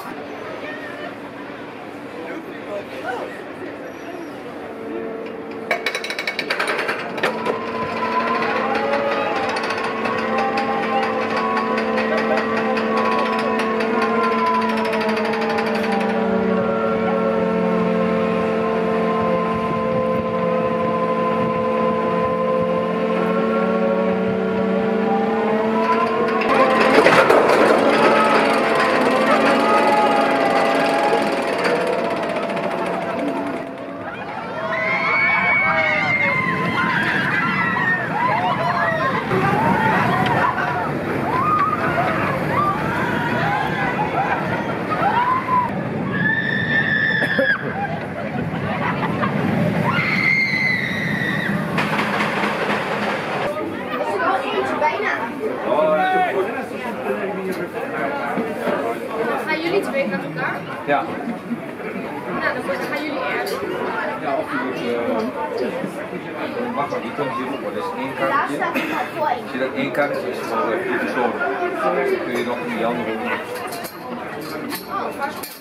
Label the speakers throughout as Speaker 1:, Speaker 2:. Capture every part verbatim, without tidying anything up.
Speaker 1: Gaan jullie twee naar elkaar?
Speaker 2: Ja.
Speaker 1: Nou, dan gaan jullie eerst.
Speaker 2: Ja, of je uh, mag maar niet kunnen zien, maar dat is één kaartje. Als je dat één kaartje is, dan heb je persoon. Dan kun je nog die andere doen.
Speaker 1: Oh, vast.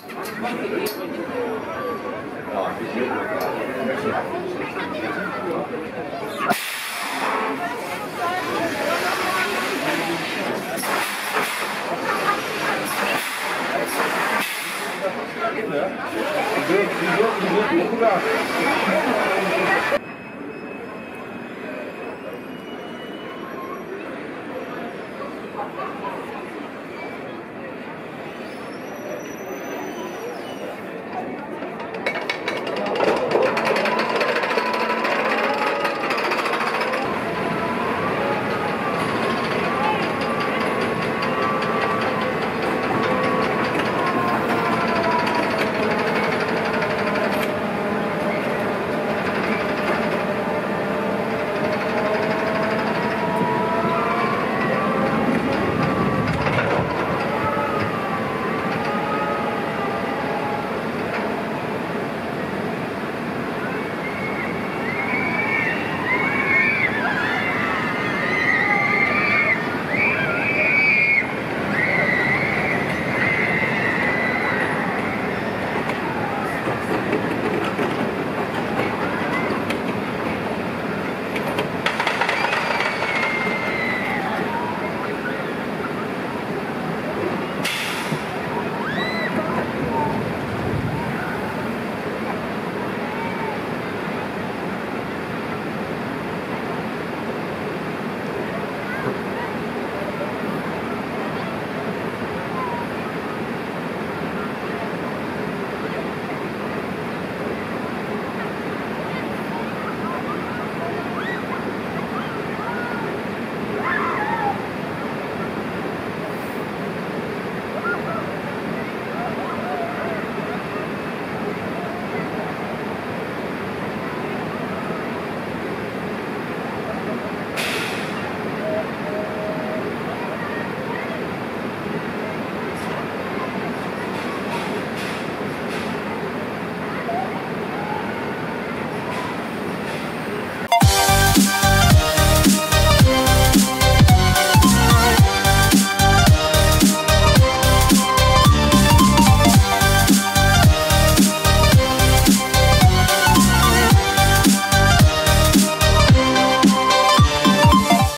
Speaker 2: Ja, dat is heel leuk. Die wil, die wil, die wil goed aan.